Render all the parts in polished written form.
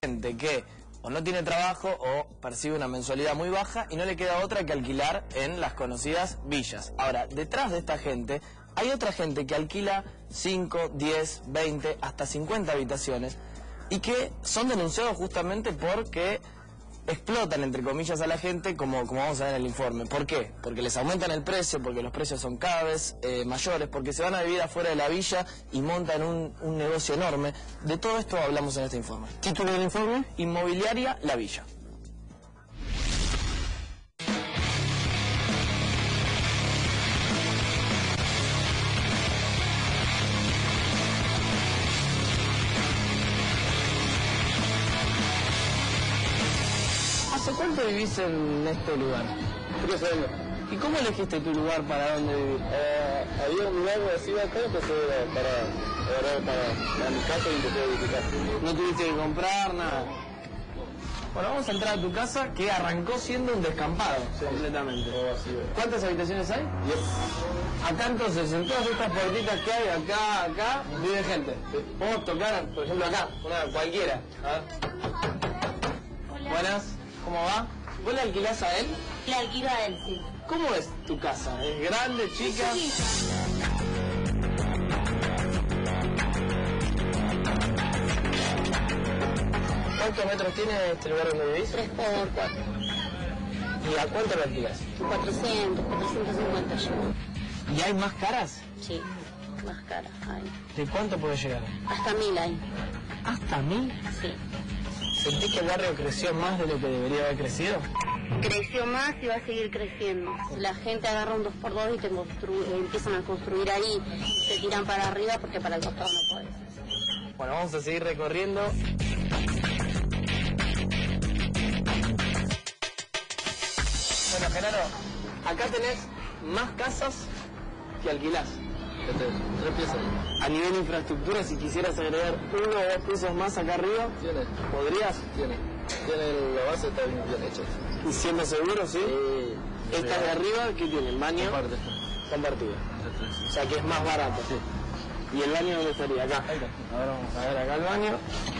Gente que o no tiene trabajo o percibe una mensualidad muy baja y no le queda otra que alquilar en las conocidas villas. Ahora, detrás de esta gente hay otra gente que alquila 5, 10, 20, hasta 50 habitaciones y que son denunciados justamente porque explotan, entre comillas, a la gente, como vamos a ver en el informe. ¿Por qué? Porque les aumentan el precio, porque los precios son cada vez mayores, porque se van a vivir afuera de la villa y montan un negocio enorme. De todo esto hablamos en este informe. ¿Título del informe? Inmobiliaria La Villa. ¿Hace cuánto vivís en este lugar? 3 años. ¿Y cómo elegiste tu lugar para dónde vivir? Había un lugar así acá, empecé para mi casa y empecé a edificar. No tuviste que comprar nada. Bueno, vamos a entrar a tu casa, que arrancó siendo un descampado, completamente. Todo así, ¿Cuántas habitaciones hay? 10. Acá entonces, en todas estas puertitas que hay, acá, vive gente. Podemos tocar, por ejemplo, acá, una cualquiera. A ver. Hola. Buenas, ¿cómo va? ¿Vos le alquilás a él? Le alquilo a él, sí. ¿Cómo es tu casa? ¿Es grande, chica? ¿Cuántos metros tiene este lugar donde vivís? 3 por 4. ¿Y a cuánto lo alquilas? 400, 450 yo. ¿Y hay más caras? Sí, más caras hay. ¿De cuánto puede llegar? Hasta 1000 hay. ¿Hasta 1000? Sí. ¿Sentís que el barrio creció más de lo que debería haber crecido? Creció más y va a seguir creciendo. La gente agarra un 2x2 y empiezan a construir ahí. Se tiran para arriba porque para el costado no puedes. Bueno, vamos a seguir recorriendo. Bueno, Genaro, acá tenés más casas que alquilás. 3 piezas. A nivel infraestructura, si quisieras agregar 1 o 2 pisos más acá arriba, Tiene. ¿podrías? Tiene la base, está bien hecha. ¿Y siendo seguro, sí? Esta de arriba, ¿qué tiene? ¿Baño? Aparte. Compartido. O sea que es más barato. Sí. ¿Y el baño dónde estaría? Acá. Ahí está. Ahora vamos a ver acá el baño.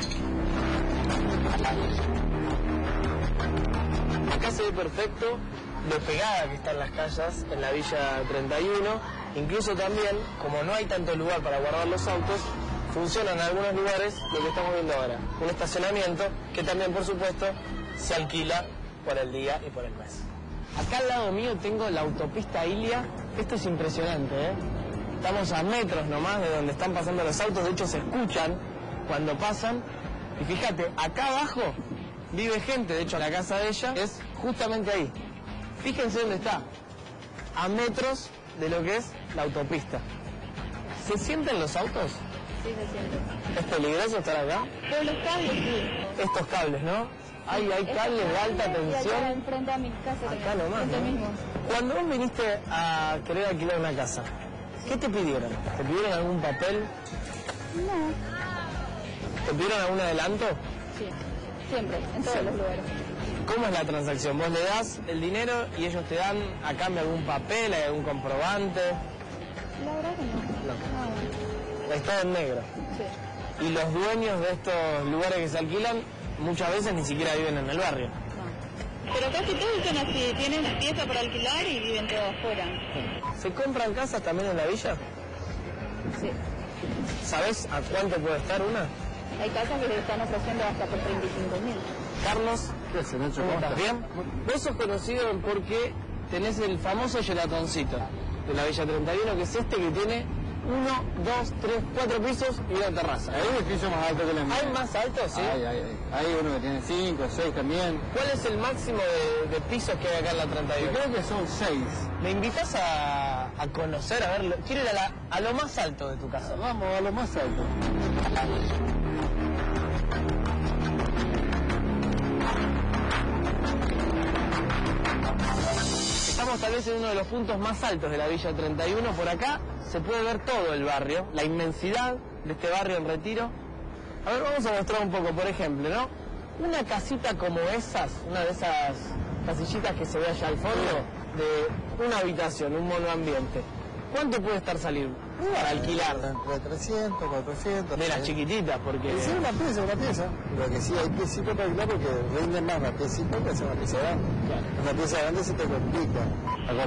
Acá se ve perfecto lo pegada que están las calles en la Villa 31. Incluso también, como no hay tanto lugar para guardar los autos, funciona en algunos lugares lo que estamos viendo ahora. Un estacionamiento que también, por supuesto, se alquila por el día y por el mes. Acá al lado mío tengo la autopista Ilia. Esto es impresionante, ¿eh? Estamos a metros nomás de donde están pasando los autos. De hecho, se escuchan cuando pasan. Y fíjate, acá abajo vive gente. De hecho, la casa de ella es justamente ahí. Fíjense dónde está. A metros de lo que es la autopista. ¿Se sienten los autos? Sí, se siente. ¿Es peligroso estar acá? Pero los cables, sí. Estos cables, ¿no? Hay cables de alta tensión. Enfrente a mi casa. Acá nomás, ¿no? Cuando vos viniste a querer alquilar una casa, ¿qué te pidieron? ¿Te pidieron algún papel? No. ¿Te pidieron algún adelanto? Sí, siempre, en todos los lugares. ¿Cómo es la transacción? Vos le das el dinero y ellos te dan a cambio algún papel, algún comprobante. La verdad que no. No. Es todo en negro. Sí. Y los dueños de estos lugares que se alquilan muchas veces ni siquiera viven en el barrio. Pero casi todos son así, tienen pieza para alquilar y viven todos afuera. ¿Se compran casas también en la villa? Sí. ¿Sabés a cuánto puede estar una? Hay casas que le están ofreciendo hasta por 35.000. Carlos, ¿cómo estás? ¿Bien? Vos sos conocido porque tenés el famoso gelatoncito de la Villa 31, que es este que tiene 1, 2, 3, 4 pisos y una terraza. Hay un piso más alto que la mía. ¿Hay más altos, sí? Hay uno que tiene 5, 6 también. ¿Cuál es el máximo de pisos que hay acá en la 31? Yo creo que son 6. ¿Me invitas a conocer, a verlo? Quiero ir a lo más alto de tu casa. Vamos a lo más alto. Estamos tal vez en uno de los puntos más altos de la Villa 31. Por acá se puede ver todo el barrio, la inmensidad de este barrio en Retiro. A ver, vamos a mostrar un poco, por ejemplo, ¿no? Una casita como esas, una de esas casillitas que se ve allá al fondo, de una habitación, un monoambiente. ¿Cuánto puede estar salir para alquilar? Entre 300, 400. De las chiquititas, porque... Sí, una pieza. Lo que sí hay piecitas para alquilar porque rinden más una piecita que hacer una pieza grande. Claro. Una pieza grande se te complica.